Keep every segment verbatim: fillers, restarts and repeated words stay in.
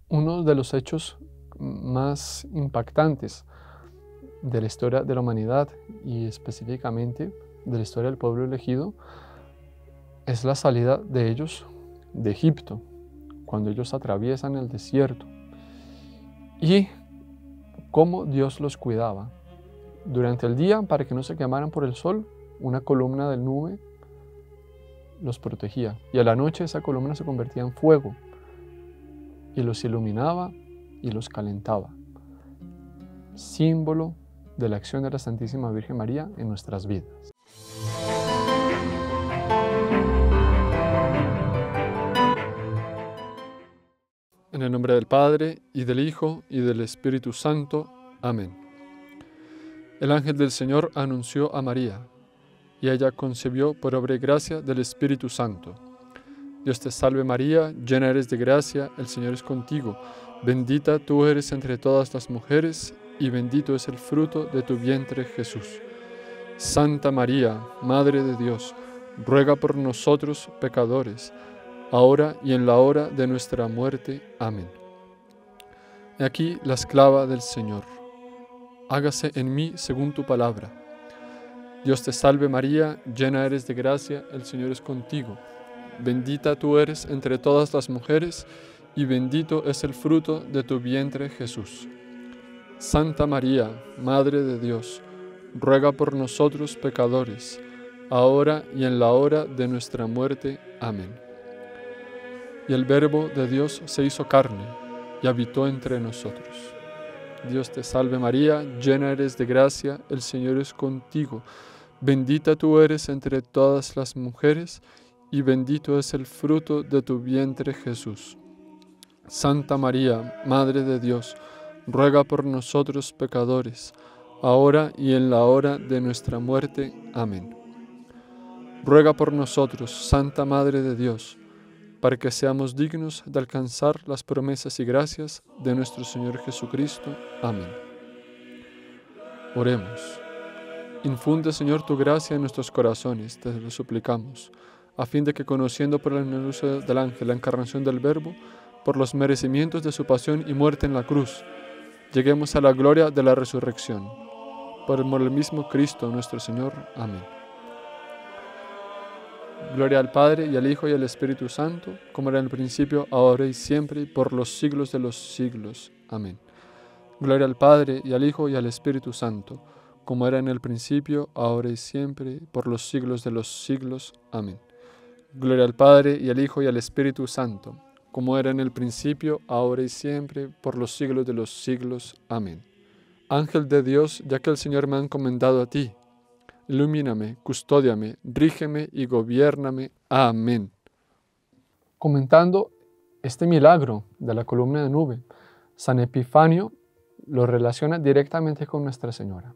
Uno de los hechos más impactantes de la historia de la humanidad y específicamente de la historia del pueblo elegido es la salida de ellos de Egipto, cuando ellos atraviesan el desierto, y cómo Dios los cuidaba. Durante el día, para que no se quemaran por el sol, una columna de nube los protegía, y a la noche esa columna se convertía en fuego y los iluminaba y los calentaba, símbolo de la acción de la Santísima Virgen María en nuestras vidas. En el nombre del Padre, y del Hijo, y del Espíritu Santo. Amén. El ángel del Señor anunció a María, y ella concebió por obra y gracia del Espíritu Santo. Dios te salve María, llena eres de gracia, el Señor es contigo. Bendita tú eres entre todas las mujeres, y bendito es el fruto de tu vientre Jesús. Santa María, Madre de Dios, ruega por nosotros pecadores, ahora y en la hora de nuestra muerte. Amén. He aquí la esclava del Señor. Hágase en mí según tu palabra. Dios te salve María, llena eres de gracia, el Señor es contigo. Bendita tú eres entre todas las mujeres, y bendito es el fruto de tu vientre Jesús. Santa María, Madre de Dios, ruega por nosotros pecadores, ahora y en la hora de nuestra muerte. Amén. Y el Verbo de Dios se hizo carne y habitó entre nosotros. Dios te salve María, llena eres de gracia, el Señor es contigo. Bendita tú eres entre todas las mujeres, y bendito es el fruto de tu vientre Jesús. Santa María, Madre de Dios, ruega por nosotros pecadores, ahora y en la hora de nuestra muerte. Amén. Ruega por nosotros, Santa Madre de Dios, para que seamos dignos de alcanzar las promesas y gracias de nuestro Señor Jesucristo. Amén. Oremos. Infunde, Señor, tu gracia en nuestros corazones, te lo suplicamos, a fin de que, conociendo por el anuncio del ángel la encarnación del Verbo, por los merecimientos de su pasión y muerte en la cruz, lleguemos a la gloria de la resurrección. Por el mismo Cristo nuestro Señor. Amén. Gloria al Padre, y al Hijo, y al Espíritu Santo, como era en el principio, ahora y siempre, y por los siglos de los siglos. Amén. Gloria al Padre, y al Hijo, y al Espíritu Santo, como era en el principio, ahora y siempre, por los siglos de los siglos. Amén. Gloria al Padre, y al Hijo, y al Espíritu Santo, como era en el principio, ahora y siempre, por los siglos de los siglos. Amén. Ángel de Dios, ya que el Señor me ha encomendado a ti, ilumíname, custódiame, rígeme y gobiérname. Amén. Comentando este milagro de la columna de nube, San Epifanio lo relaciona directamente con Nuestra Señora.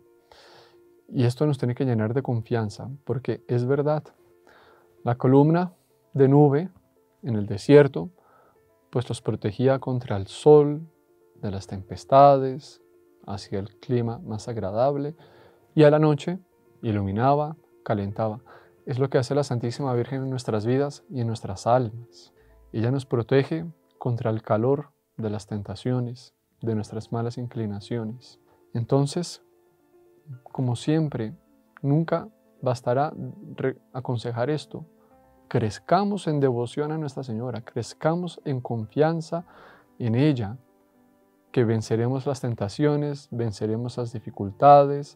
Y esto nos tiene que llenar de confianza, porque es verdad. La columna de nube en el desierto, pues los protegía contra el sol, de las tempestades, hacia el clima más agradable, y a la noche iluminaba, calentaba. Es lo que hace la Santísima Virgen en nuestras vidas y en nuestras almas. Ella nos protege contra el calor de las tentaciones, de nuestras malas inclinaciones. Entonces, como siempre, nunca bastará aconsejar esto. Crezcamos en devoción a Nuestra Señora, crezcamos en confianza en ella, que venceremos las tentaciones, venceremos las dificultades,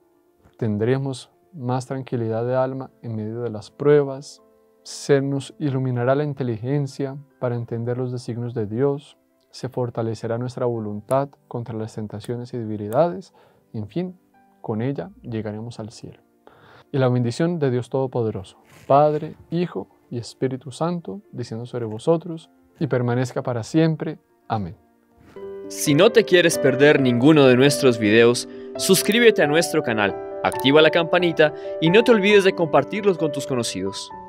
tendremos más tranquilidad de alma en medio de las pruebas, se nos iluminará la inteligencia para entender los designios de Dios, se fortalecerá nuestra voluntad contra las tentaciones y debilidades, y en fin, con ella llegaremos al cielo. Y la bendición de Dios Todopoderoso, Padre, Hijo y Espíritu Santo, descienda sobre vosotros y permanezca para siempre. Amén. Si no te quieres perder ninguno de nuestros videos, suscríbete a nuestro canal, activa la campanita y no te olvides de compartirlos con tus conocidos.